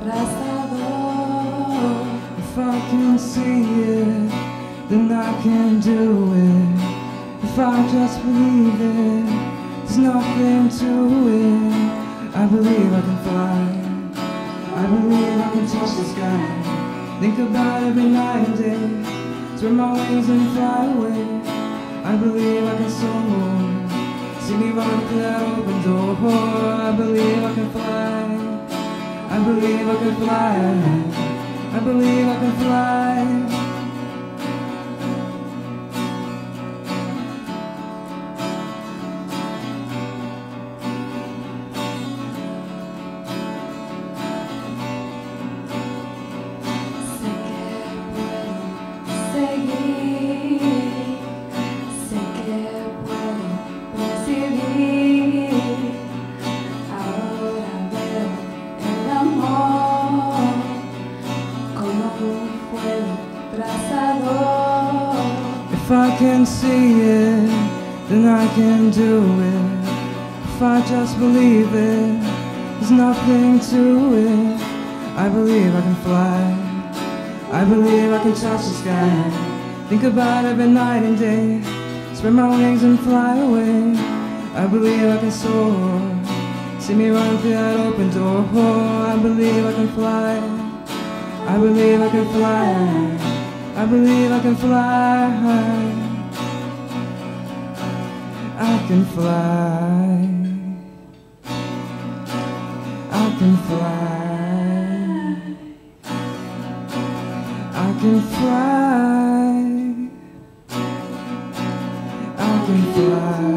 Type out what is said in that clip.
trazador. If I can see it, then I can do it. If I just believe it, there's nothing to it. I believe I can fly. I believe I can touch the sky. Think about every night and day. Spread my wings and fly away. I believe I can soar. See me run through that open door. I believe I can fly. I believe I can fly. I believe I can fly. Sé que puedo percibir. Ahora veo el amor como un fuego trazador. If I can see it, then I can do it. If I just believe it, there's nothing to it. I believe I can fly. I believe I can touch the sky. Think about every night and day. Spread my wings and fly away. I believe I can soar. See me run through that open door. I believe I can fly. I believe I can fly. I believe I can fly. I can fly. I can fly. I can fly. I can fly.